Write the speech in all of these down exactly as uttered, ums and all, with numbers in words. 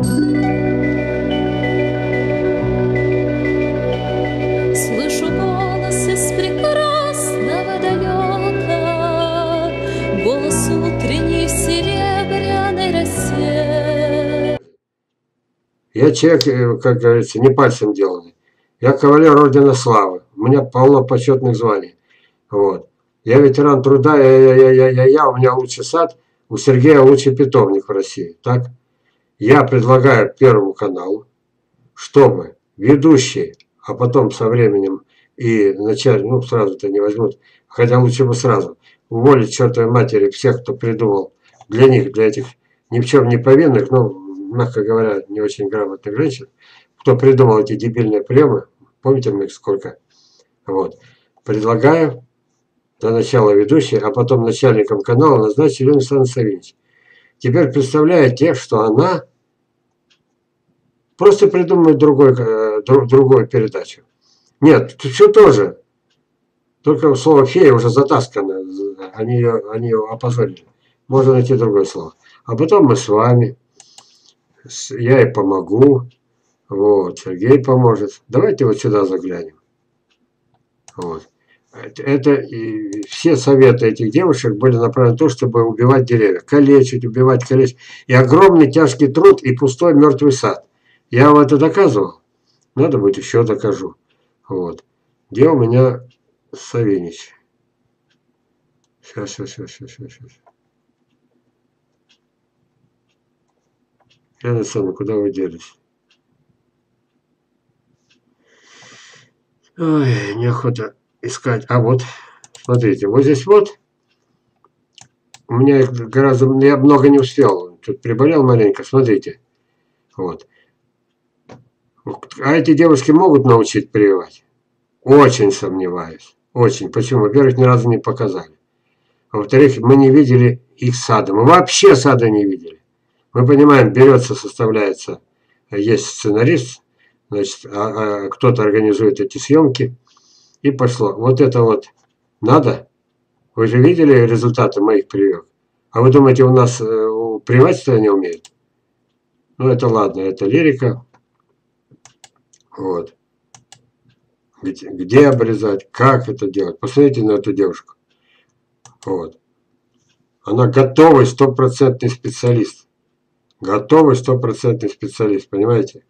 Слышу голос из прекрасного далека, голос утренней в серебряной росе. Я человек, как говорится, не пальцем деланный. Я кавалер ордена славы. У меня полно почетных званий. Вот. Я ветеран труда, я, я, я, я, я, я, у меня лучший сад, у Сергея лучший питомник в России. Так? Я предлагаю Первому каналу, чтобы ведущие, а потом со временем и начальник, ну сразу-то не возьмут, хотя лучше бы сразу, уволить чертовой матери всех, кто придумал для них, для этих ни в чем не повинных, ну, мягко говоря, не очень грамотных женщин, кто придумал эти дебильные приемы, помните мы их сколько? Вот. Предлагаю для начала ведущей, а потом начальником канала назначить Елену Александровну Савинич. Теперь представляете, что она просто придумает другой, другую передачу. Нет, все тоже. Только слово «фея» уже затаскано. Они ее, они ее опозорили. Можно найти другое слово. А потом мы с вами. Я ей помогу. Вот, Сергей поможет. Давайте вот сюда заглянем. Вот. Это и все советы этих девушек были направлены на то, чтобы убивать деревья. Калечить, убивать, калечить. И огромный тяжкий труд, и пустой мертвый сад. Я вам это доказывал? Надо будет, еще докажу. Вот. Где у меня Савинич? Сейчас, сейчас, сейчас, сейчас, сейчас. Елена Александровна, куда вы делись? Ой, неохота искать. А вот, смотрите, вот здесь вот. У меня их гораздо, я много не успел. Тут приболел маленько, смотрите. Вот. А эти девушки могут научить прививать? Очень сомневаюсь. Очень. Почему? Во-первых, ни разу не показали. А во-вторых, мы не видели их сада. Мы вообще сада не видели. Мы понимаем, берется, составляется, есть сценарист, значит, а, а, кто-то организует эти съемки. И пошло. Вот это вот надо? Вы же видели результаты моих прививок? А вы думаете, у нас э, прививать-то не умеют? Ну, это ладно, это лирика. Вот. Где, где обрезать, как это делать. Посмотрите на эту девушку. Вот. Она готовый стопроцентный специалист. Готовый стопроцентный специалист, понимаете?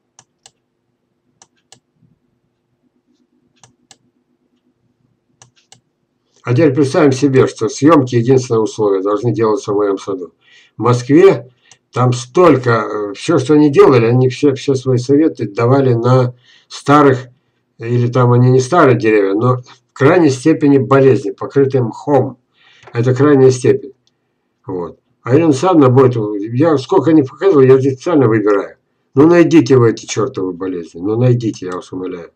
А теперь представим себе, что съемки единственное условие должны делаться в моем саду. В Москве там столько, все, что они делали, они все, все свои советы давали на старых, или там они не старые деревья, но в крайней степени болезни, покрытые мхом. Это крайняя степень. Вот. А Елена Александровна будет, я сколько не показывал, я специально выбираю. Ну найдите вы эти чертовы болезни, ну найдите, я вас умоляю.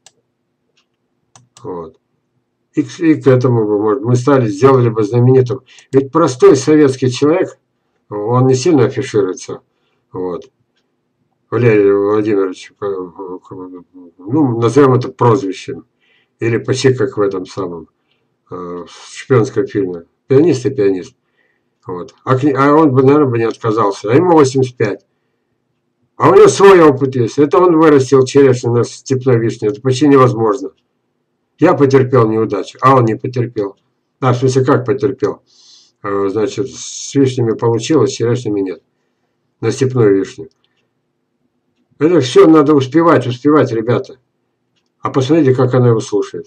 Вот. И, и к этому бы, может, мы стали, сделали бы знаменитым. Ведь простой советский человек, он не сильно афишируется. Вот. Валерий Владимирович, ну, назовем это прозвищем. Или почти как в этом самом э, шпионском фильме. Пианист и пианист. Вот. А, а он бы, наверное, бы не отказался. А ему восемьдесят пять. А у него свой опыт есть. Это он вырастил черешню на степной вишне. Это почти невозможно. Я потерпел неудачу, а он не потерпел. Да, в смысле, как потерпел? Значит, с вишнями получилось, с черешнями нет. На степную вишню. Это все надо успевать, успевать, ребята. А посмотрите, как она его слушает.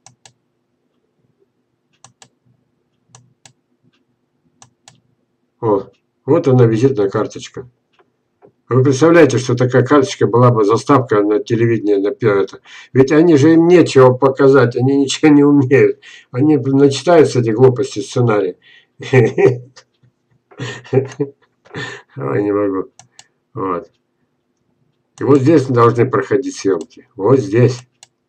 О, вот она, визитная карточка. Вы представляете, что такая карточка была бы заставка на телевидении, на это. Ведь они же им нечего показать, они ничего не умеют. Они начитаются эти глупости сценария. Ой, не могу. Вот. И вот здесь должны проходить съемки. Вот здесь.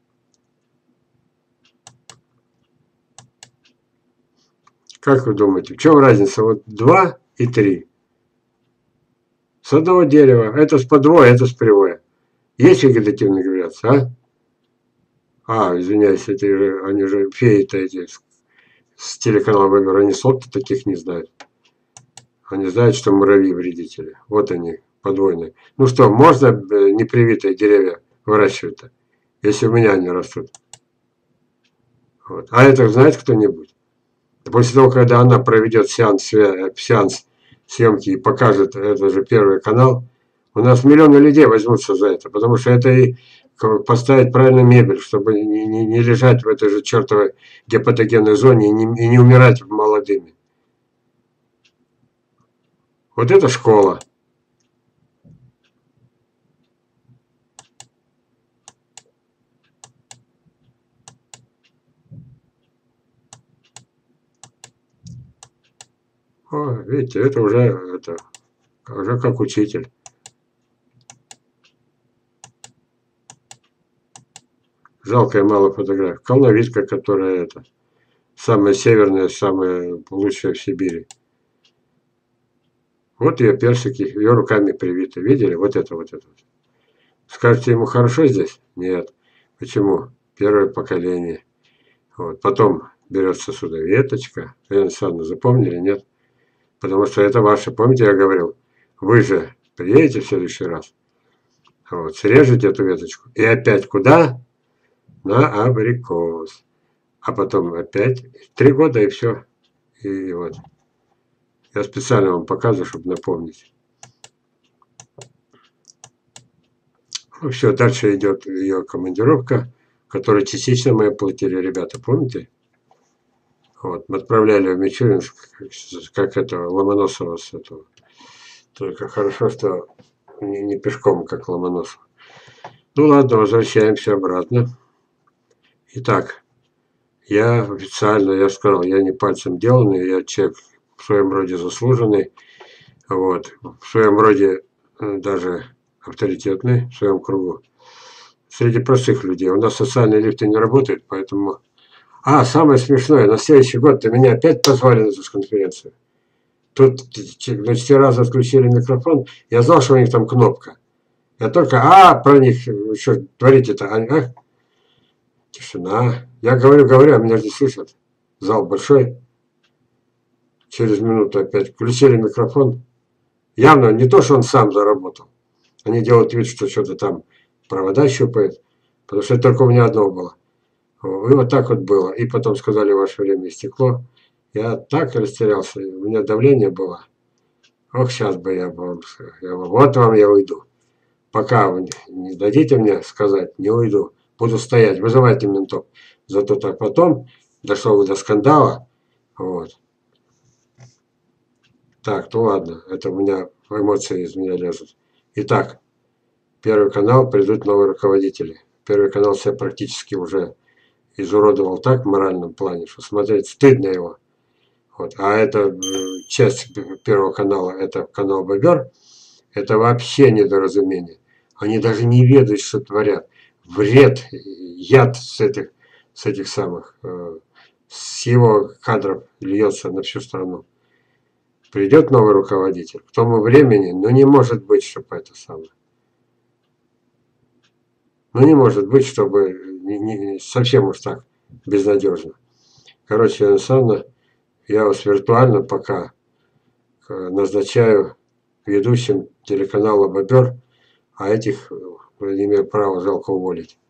Как вы думаете, в чем разница? Вот два и три. Садовое дерево. Это с подвое, это с привое. Есть вегетативная гравитация, а? А, извиняюсь, это же, они же феи-то эти с телеканала Выбор, они слов-то таких не знают. Они знают, что муравьи вредители. Вот они. подвойные. Ну что, можно непривитые деревья выращивать-то, если у меня они растут? Вот. А это знает кто-нибудь? После того, когда она проведет сеанс, сеанс съемки и покажет, это же Первый канал, у нас миллионы людей возьмутся за это, потому что это и поставить правильно мебель, чтобы не, не, не лежать в этой же чертовой гепатогенной зоне и не, и не умирать молодыми. Вот это школа. О, видите, это уже, это, уже как учитель. Жалкая мало фотографий. Колновидка, которая это самая северная, самая лучшая в Сибири. Вот ее персики, ее руками привиты. Видели? Вот это, вот это. Скажете, ему хорошо здесь? Нет. Почему? Первое поколение. Вот. Потом берется сюда веточка. Елена Александровна, запомнили? Нет? Потому что это ваше. Помните, я говорил? Вы же приедете в следующий раз. Вот. Срежете эту веточку. И опять куда? На абрикос. А потом опять три года и все. И вот. Я специально вам показываю, чтобы напомнить. Ну все, дальше идет ее командировка, которую частично мы оплатили, ребята, помните? Вот, мы отправляли в Мичуринск, как это, Ломоносова с этого. Только хорошо, что не, не пешком, как Ломоносов. Ну ладно, возвращаемся обратно. Итак, я официально, я сказал, я не пальцем деланный, я человек в своем роде заслуженный, вот, в своем роде даже авторитетный, в своем кругу. Среди простых людей. У нас социальные лифты не работают, поэтому... А, самое смешное, на следующий год-то меня опять позвали на эту конференцию. Тут на четыре раза отключили микрофон, я знал, что у них там кнопка. Я только, а, про них, что творите-то, а? Тишина. Я говорю, говорю, а меня же не слышат. Зал большой. Через минуту опять включили микрофон. Явно не то, что он сам заработал. Они делают вид, что что-то там провода щупают. Потому что это только у меня одно было. И вот так вот было. И потом сказали, ваше время истекло. Я так растерялся. У меня давление было. Ох, сейчас бы я вам сказал. Вот вам я уйду. Пока вы не дадите мне сказать, не уйду. Буду стоять. Вызывайте ментов. Зато так потом дошло до скандала. Вот. Так, ну ладно. Это у меня эмоции из меня лезут. Итак, Первый канал, придут новые руководители. Первый канал себя практически уже изуродовал так в моральном плане, что смотреть стыдно его. Вот. А это часть Первого канала, это канал Бобер, это вообще недоразумение. Они даже не ведают, что творят. Вред, яд с этих, с этих самых, с его кадров льется на всю страну. Придет новый руководитель, к тому времени, ну не может быть, чтобы это самое. Ну не может быть, чтобы не, не, совсем уж так безнадежно. Короче, Елена Александровна, я вас виртуально пока назначаю ведущим телеканала Бобер, а этих не имею права жалко уволить.